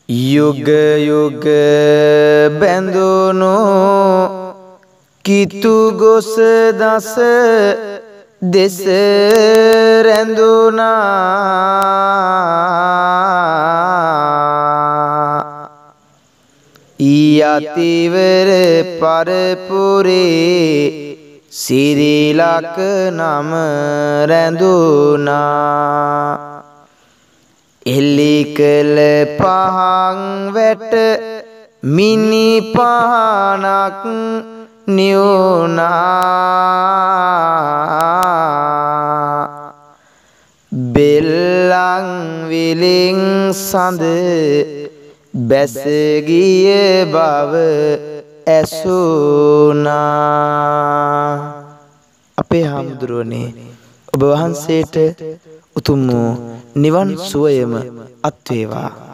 යුග යුග බැඳුණු කිතු ගොස දස දෙස රැඳුණා ඊයතිවර පරපුරේ සිරිලක නම රැඳුණා එලි කළ පහන් වැට මිනි පහනක් නිවුණා බෙල්ලන් විලින් සඳ බැස ගිය බව ඇසුණා අපේ හාමුදුරුවනේ ඔබ වහන්සේට උතුම් වූ නිවන් සුවයම අත් වේවා